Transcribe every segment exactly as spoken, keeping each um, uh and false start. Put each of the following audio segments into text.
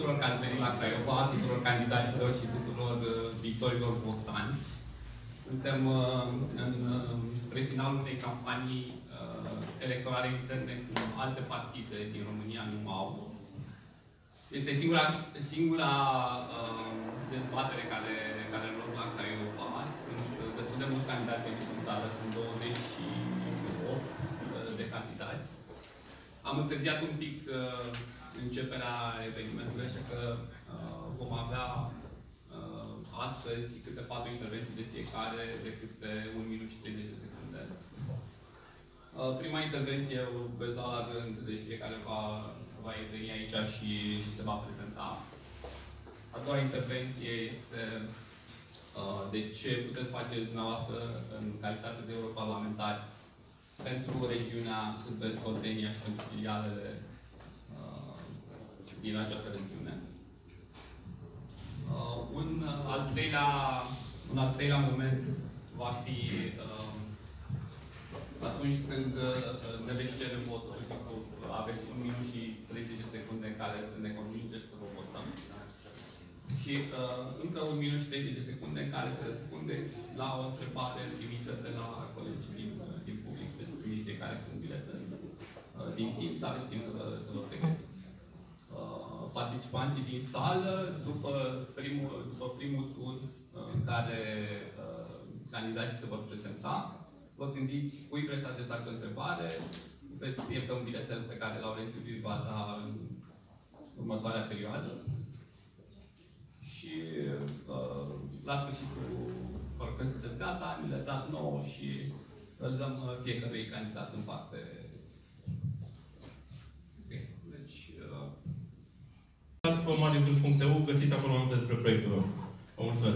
tuturor că ați venit la Craiova, tuturor candidaților și tuturor uh, viitorilor votanți. Suntem uh, în, uh, spre finalul unei campanii uh, electorale interne cum alte partide din România nu au. Este singura, singura uh, dezbatere care, care luăm la Craiova. Sunt destul de mulți candidați în țară, sunt douăzeci și opt uh, de candidați. Am întârziat un pic uh, începerea evenimentului, așa că uh, vom avea uh, astăzi câte patru intervenții de fiecare, de câte un minut și treizeci de secunde. Uh, prima intervenție o veți da la rând, deci fiecare va, va veni aici și, și se va prezenta. A doua intervenție este uh, de ce puteți face dumneavoastră în calitate de europarlamentari pentru regiunea Sud-Vest Oltenia și pentru filialele uh, din această regiune. Uh, un, al treilea, un al treilea moment va fi uh, atunci când uh, ne veți cere votul. Aveți un minut și treizeci de secunde în care să ne convingeți să vă votăm. Și uh, încă un minut și treizeci de secunde în care să răspundeți la o întrebare primită de la colegii din, din public. Veți primi fiecare cu un bilețel uh, din timp, să aveți timp să vă, să vă pregătiți. Uh, participanții din sală, după primul, după primul tur uh, în care uh, candidații se vor prezenta, vă gândiți cui vreți să adresați o întrebare, veți scrie pe un bilețel pe care Laurențiu vi va da în următoarea perioadă. Și uh, la sfârșitul, vă rog că sunteți gata, mi le dați nouă și îl dăm fiecărui candidat în parte. Okay. Deci... Uh... Dați pe marius punct e u, găsiți acolo multe despre proiectul lor. Vă mulțumesc!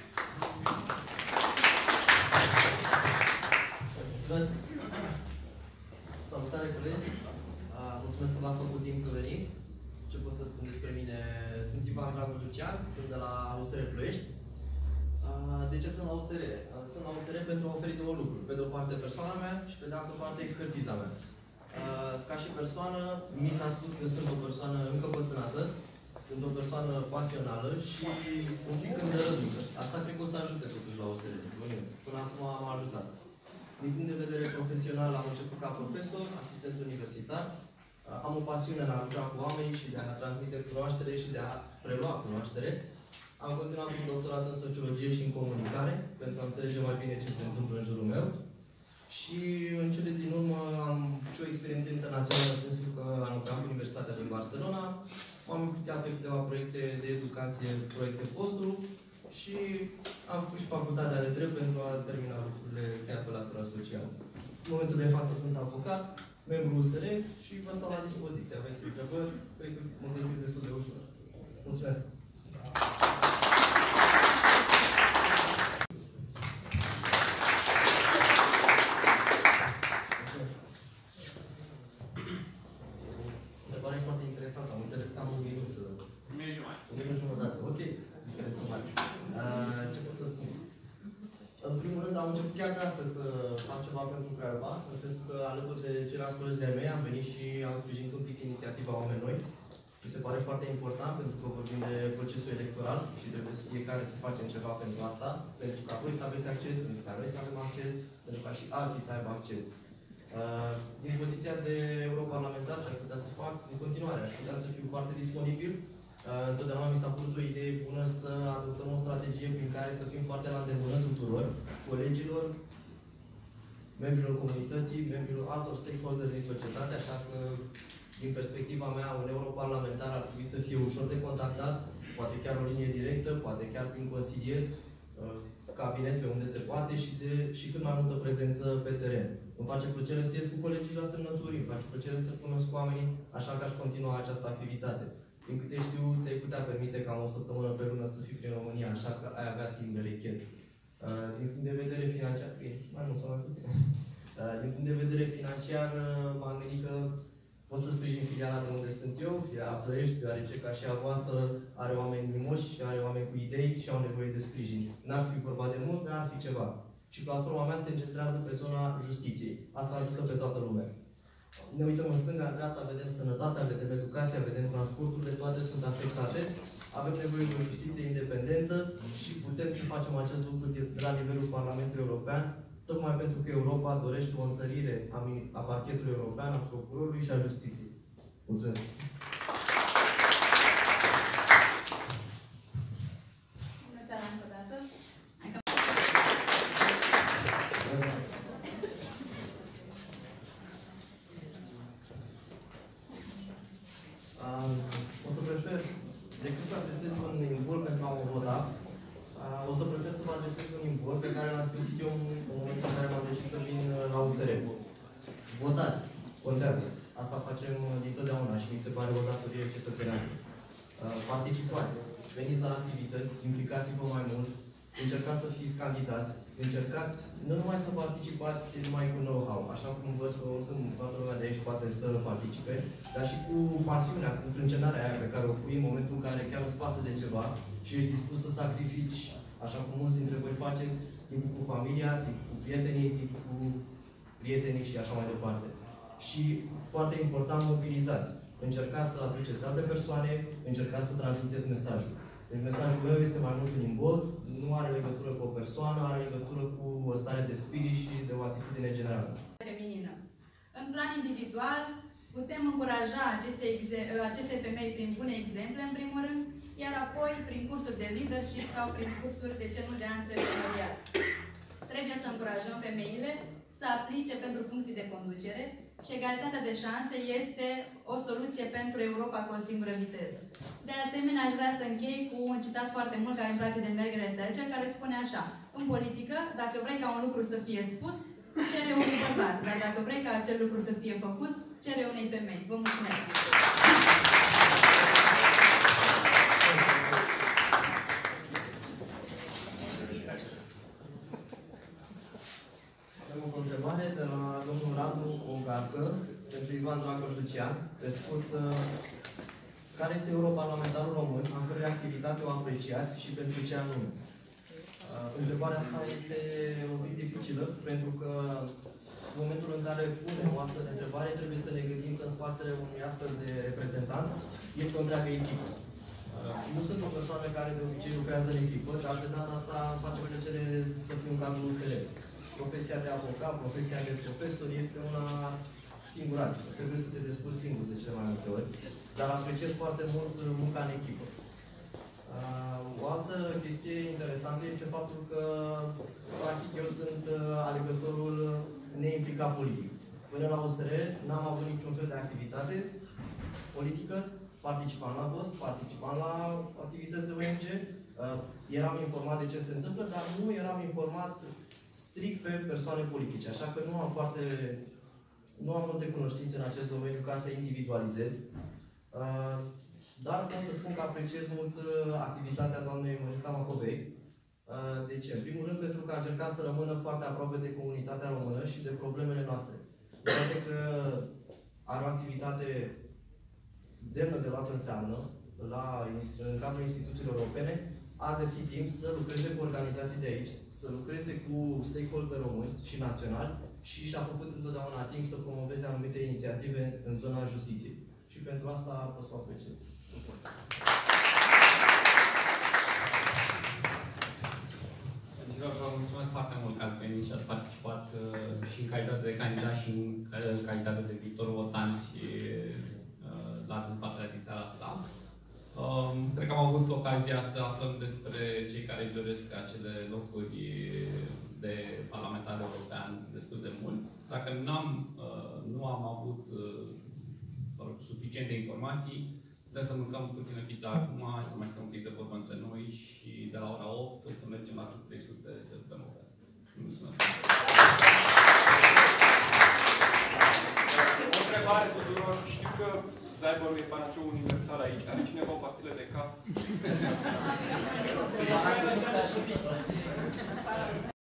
Mulțumesc! Salutare, colegi! Mulțumesc că v-ați făcut timp să veniți. Ce pot să spun despre mine? Sunt Ivan Dragoș Lucian, sunt de la U S R Ploiești. De ce sunt la U S R? Sunt la U S R pentru a oferi două lucruri. Pe de o parte persoana mea și pe de altă parte expertiza mea. Ca și persoană, mi s-a spus că sunt o persoană încăpățânată, sunt o persoană pasională și un pic îndărădută. Asta cred că o să ajute totuși la U S R. Până acum m-a ajutat. Din punct de vedere profesional, am început ca profesor, asistent universitar. Am o pasiune în a lucra cu oamenii și de a transmite cunoaștere și de a prelua cunoaștere. Am continuat cu doctorat în sociologie și în comunicare, pentru a înțelege mai bine ce se întâmplă în jurul meu. Și în cele din urmă am și o experiență internațională, în sensul că am lucrat cu Universitatea din Barcelona, m-am implicat pe câteva proiecte de educație, proiecte postru și am făcut și facultatea de drept pentru a termina lucrurile chiar pe latura socială. În momentul de față sunt avocat, membru U S R și vă stau la dispoziție. Aveți întrebări? Cred că mă găsiți destul de ușor. Mulțumesc! Mulțumesc! Întrebare foarte interesantă. Am înțeles că am un minut să... Un minut jumătate. Un minut jumătate. Ok. Diferență mare. Ce pot să spun? În primul rând, am început chiar de astăzi să fac ceva pentru Craiova, în sensul că alături de ceilalți colegi de-ai mei am venit și am sprijinit un pic inițiativa Oameni Noi. Mi se pare foarte important, pentru că vorbim de procesul electoral și trebuie să fiecare să facem ceva pentru asta, pentru ca voi să aveți acces, pentru ca noi să avem acces, pentru ca și alții să aibă acces. Din poziția de europarlamentar, ce aș putea să fac, în continuare, aș putea să fiu foarte disponibil. Întotdeauna mi s-a părut o idee bună să adoptăm o strategie prin care să fim foarte la îndemână tuturor, colegilor, membrilor comunității, membrilor altor stakeholder din societate, așa că, din perspectiva mea, un europarlamentar ar trebui să fie ușor de contactat, poate chiar o linie directă, poate chiar prin consilier, cabinet pe unde se poate și, de, și cât mai multă prezență pe teren. Îmi face plăcere să ies cu colegii la semnături, îmi face plăcere să cunosc oamenii, așa că aș continua această activitate. Din câte știu, ți-ai putea permite cam o săptămână pe lună să fii prin România, așa că ai avea timp de rechet. Uh, din punct de vedere financiar, bine, mai mult sau mai puțin. Uh, din punct de vedere financiar, uh, m-am gândit că pot să sprijin filiala de unde sunt eu, filiala Ploiești, deoarece ca și a voastră are oameni mimoși și are oameni cu idei și au nevoie de sprijin. N-ar fi vorba de mult, dar ar fi ceva. Și platforma mea se centrează pe zona justiției. Asta ajută pe toată lumea. Ne uităm în stânga, în dreapta, vedem sănătatea, vedem educația, vedem transporturile, toate sunt afectate. Avem nevoie de o justiție independentă și putem să facem acest lucru de la nivelul Parlamentului European, tocmai pentru că Europa dorește o întărire a parchetului european, a procurorului și a justiției. Mulțumesc! Bună seara încă o dată! O să prefer, decât să adresez un imbol pentru a mă vota, o să prefer să vă adresez un imbol pe care l-am simțit eu în momentul în care m-am decis să vin la U S R. Votați! Contează! Asta facem dintotdeauna și mi se pare o datorie cetățenească. Participați! Veniți la activități, implicați-vă mai mult, încercați să fiți candidați, încercați nu numai să participați numai cu know-how, așa cum văd că oricum toată lumea de aici poate să participe, dar și cu pasiunea, cu încrâncenarea aia pe care o pui în momentul în care chiar îți pasă de ceva și ești dispus să sacrifici, așa cum mulți dintre voi faceți, timpul cu familia, timpul cu prietenii, timpul cu prietenii și așa mai departe. Și, foarte important, mobilizați. Încercați să aduceți alte persoane, încercați să transmiteți mesajul. Deci mesajul meu este mai mult un imbol, nu are legătură cu o persoană, are legătură cu o stare de spirit și de o atitudine generală. Feminină. În plan individual, putem încuraja aceste, aceste femei prin bune exemple, în primul rând, iar apoi prin cursuri de leadership sau prin cursuri, de ce nu, de antreprenoriat. Trebuie să încurajăm femeile să aplice pentru funcții de conducere și egalitatea de șanse este o soluție pentru Europa cu o singură viteză. De asemenea, aș vrea să închei cu un citat foarte mult care îmi place de Margaret Thatcher, care spune așa: în politică, dacă vrei ca un lucru să fie spus, cere unui bărbat, dar dacă vrei ca acel lucru să fie făcut, cere unei femei. Vă mulțumesc! Avem o întrebare de la domnul Radu Ogarcă, pentru Ivan Dragoș Lucian. Pe scurt, care este europarlamentarul român, a cărui activitate o apreciați și pentru ce anume? Întrebarea asta este un pic dificilă, pentru că în momentul în care punem o astfel de întrebare, trebuie să ne gândim că în spatele unui astfel de reprezentant este o întreagă echipă. Nu sunt o persoană care de obicei lucrează în echipă, dar de data asta îmi face plăcere să fiu în cadrul U S R. Profesia de avocat, profesia de profesor este una singurată. Trebuie să te descurci singur de cele mai multe ori, dar apreciez foarte mult munca în echipă. O altă chestie interesantă este faptul că, practic, eu sunt alegătorul neimplicat politic. Până la U S R n-am avut niciun fel de activitate politică, participam la vot, participam la activități de O N G, eram informat de ce se întâmplă, dar nu eram informat strict pe persoane politice. Așa că nu am foarte, nu am multe cunoștințe în acest domeniu ca să individualizez. Dar pot să spun că apreciez mult activitatea doamnei Monica Macovei. De ce? În primul rând pentru că a încercat să rămână foarte aproape de comunitatea română și de problemele noastre. Poate că are o activitate demnă de luat în seamă la, în cadrul instituțiilor europene, a găsit timp să lucreze cu organizații de aici, să lucreze cu stakeholder români și naționali și și-a făcut întotdeauna timp să promoveze anumite inițiative în zona justiției. Și pentru asta pot să o apreciez. Vă mulțumesc foarte mult că ați venit și ați participat și în calitate de candidat și în calitate de viitor votanți la dezbaterea din seara asta. Cred că am avut ocazia să aflăm despre cei care își doresc acele locuri de parlamentar european destul de mult. Dacă n-am, nu am avut suficiente informații, trebuie să mâncăm puțină pizza acum, să mai stăm un pic de vorbă între noi și de la ora opt să mergem la trei sute să dăm o bere. Mulțumesc! O întrebare tuturor. Știu că Zyborg e panaceu universal aici. Are cineva o pastilă de cap?